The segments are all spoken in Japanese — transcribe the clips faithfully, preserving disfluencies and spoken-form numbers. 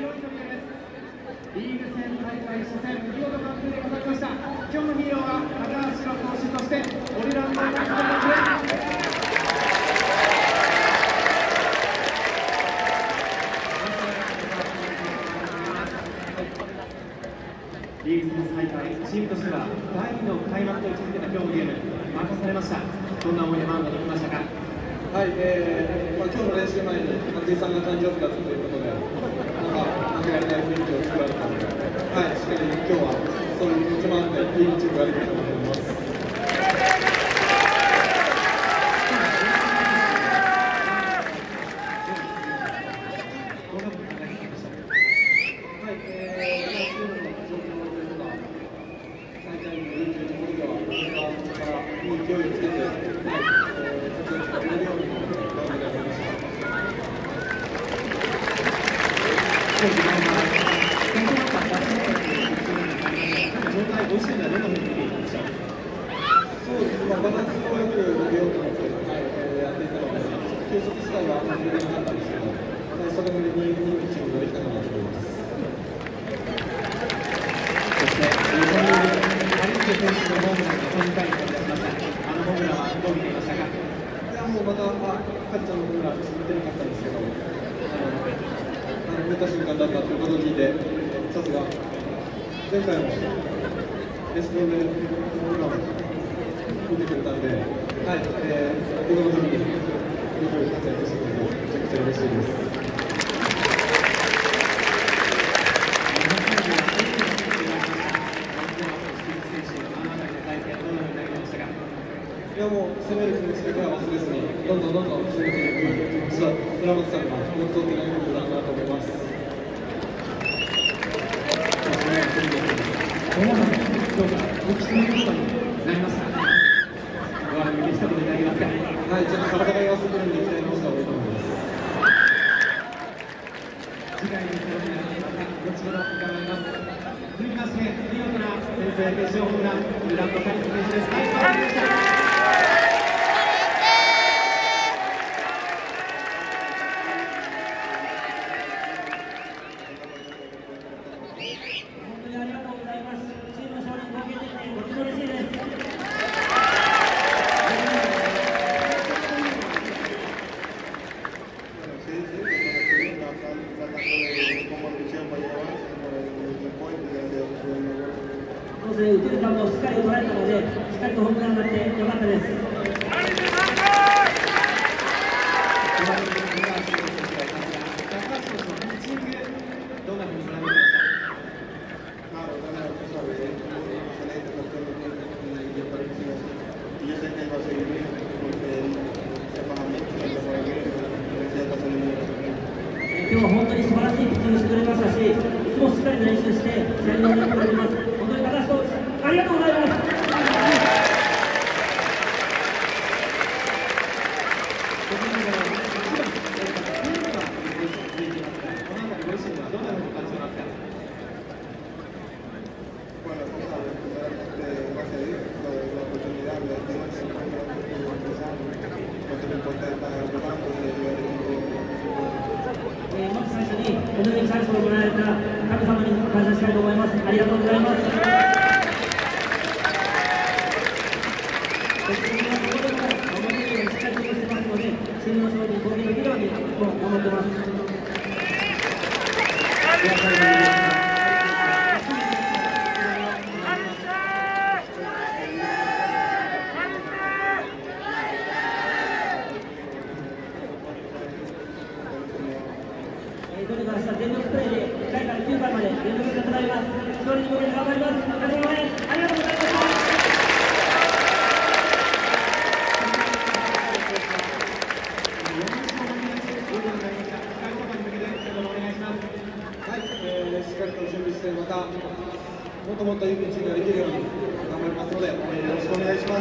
リーグ戦大会初戦、見事完封で飾りました。今日のヒーローは高橋投手としてオリランドの監督です。リーグ戦再開、チームとしては第二の開幕と位置づけた今日のゲーム、任されました。どんな思いでマウンドに来ましたか？ はい、えーまあ、今日の練習前に松井さんが誕生日だったということで、なんか負けられない雰囲気を作られたので、はい、しっかり今日はそういう気持ちもあっていいチームができたと思います。バランスをよく出ようと思って、えー、やっていたので、球速自体はあんまり出なかったんですけど、それなりにいいピッチングができたかなと思います。 そして、日本のカリス選手のホームランがにかいに飛び出しました。あのホームランはどう見ていましたか？ いや、もうまた、あ、カリちゃんのホームラン、見てなかったんですけど、あの、見た瞬間だったということを聞いて、さすが、前回もレスポンでホームランを見てくれたんで、はい、えー、僕の時によく活躍してくれて、めちゃくちゃ嬉しいです。いや、もう攻める気持ちだけは忘れずに、どんどんどんどん攻めていく気持ちは、村本さんが本当的なことだなと思います。 どうも、今日から大きくなることになりました。ご覧にしたことになりますか？ はい、ちょっと体が弱すぎるんで、鍛え直した方がいいと思います。 次回については後ほど伺います。続きまして、見事な先制決勝ホームラン、グランドカリス選手です。ナイスバッティングでした。 打てる球をしっかり捉えたので、しっかりとホームランになってよかったです。今日は本当に素晴らしいピッチングしてくれましたし、いつもしっかり練習して試合に臨んでくれています。本当に高橋投手、ありがとうございます。まず最初にこのようにチャンスをもらえた神様に感謝したいと思います。ありがとうございます。そしてみんなここでも守りをしっかりとしてますので、チームの勝利に貢献できるようにもう思ってます。どれか明日全力プレーでいっかいからきゅうばんまで連続で戦います。勝利に向けて頑張ります。お疲れ様です。ありがとうございました。 はい、えー、しっかりと準備して、またもっともっといいピッチングができるように頑張りますので、よろしくお願いします。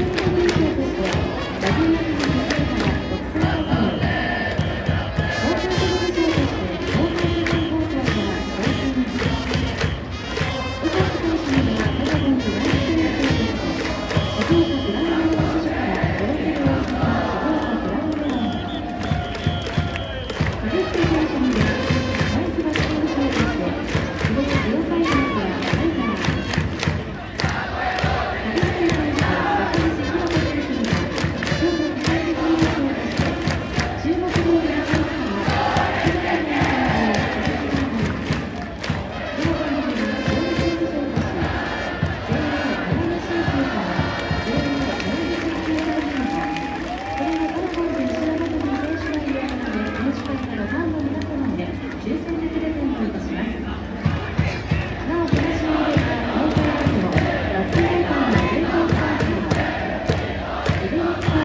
す。